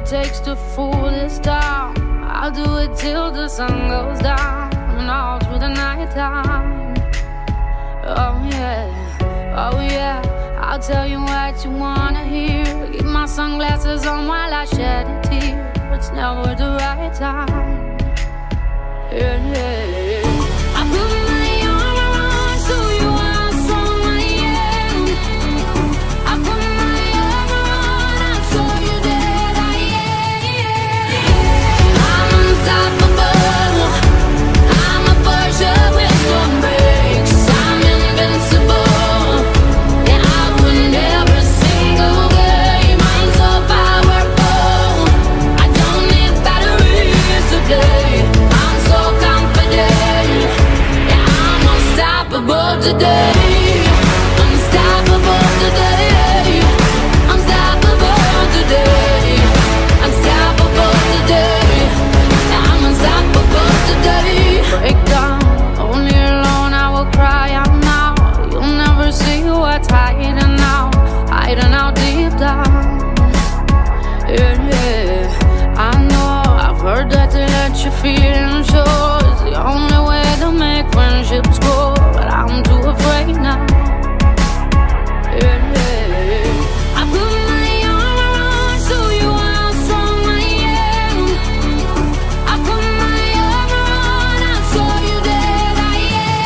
takes to fool this town. I'll do it till the sun goes down and all through the night time. Oh yeah, oh yeah, I'll tell you what you wanna hear. Keep my sunglasses on while I shed a tear. It's never the right time. Yeah, yeah. I put my arm around so you how strong I am. I put my arm around, I'll show you that I am. I'm unstoppable. I'm a Porsche with no brakes. I'm invincible. Yeah, I win every single game. I'm so powerful. I don't need batteries to play. I'm so confident. Yeah, I'm unstoppable today. Unstoppable today. Unstoppable today. Unstoppable today. Yeah, I'm unstoppable today. Break down, only alone I will cry out now. You'll never see what's hiding out, hiding out deep down. Yeah, yeah, I know, I've heard that to let your feelings show is the only way to make friendships grow, but I'm too afraid now. Yeah, yeah, I put my arm around so you how strong I am. I put my arm around, I'll show you that I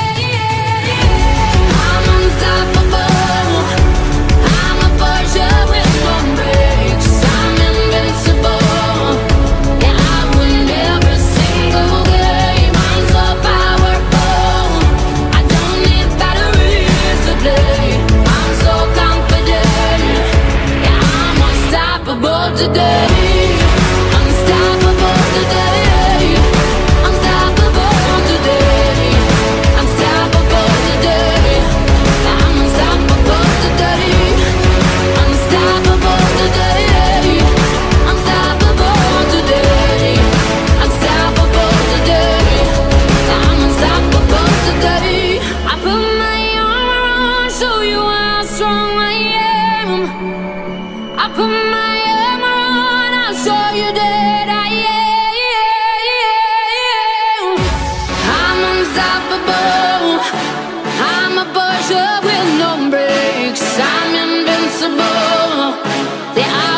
am. I'm unstoppable. I'm a Porsche with no brakes. I'm invincible. Yeah, I win every single game. I'm so powerful. I don't need batteries to play. I'm so confident. Yeah, I'm unstoppable today. Unstoppable today. Unstoppable today. Unstoppable today. I'm unstoppable today. Unstoppable today. Unstoppable today. Unstoppable today. I'm unstoppable today. I put my arm around, show you how strong I am. I put my arm around, I'll show you that I am. I'm unstoppable. I'm a Porsche with no brakes. I'm invincible. Yeah,